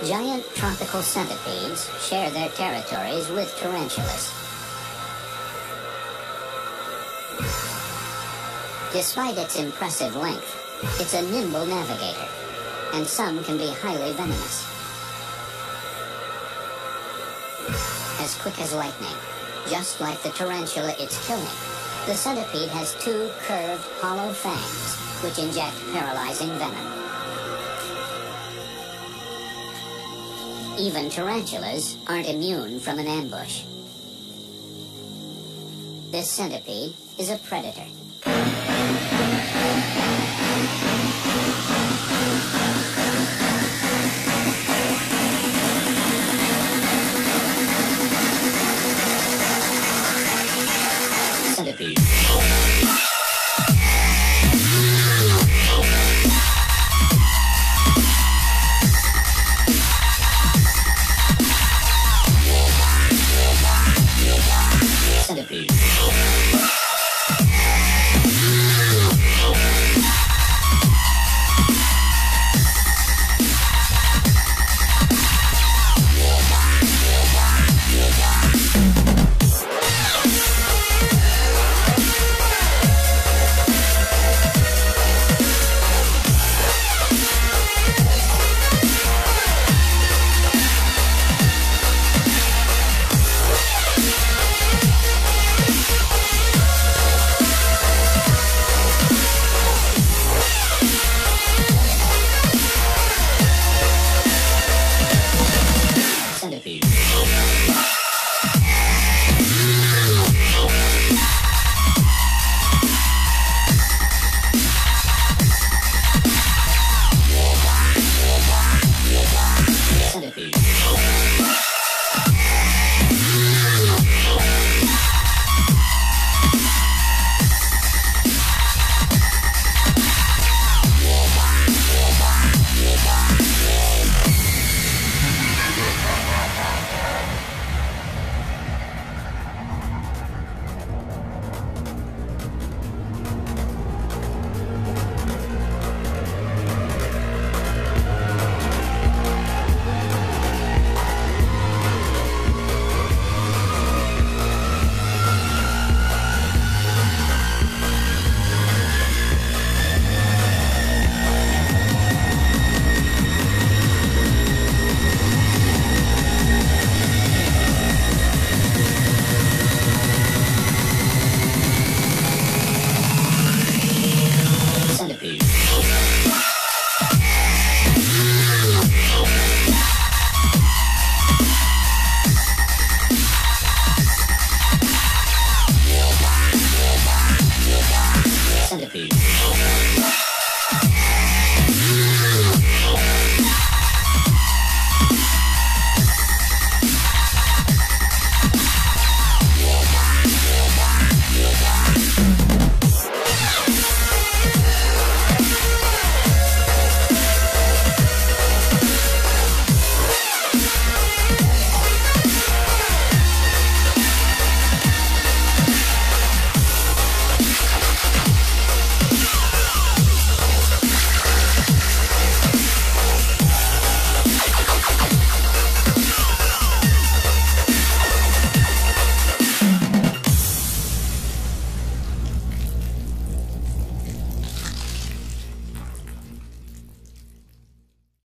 Giant tropical centipedes share their territories with tarantulas. Despite its impressive length, it's a nimble navigator, and some can be highly venomous. As quick as lightning, just like the tarantula it's killing, the centipede has two curved, hollow fangs, which inject paralyzing venom. Even tarantulas aren't immune from an ambush. This centipede is a predator. Centipede. Centipede. Centipede.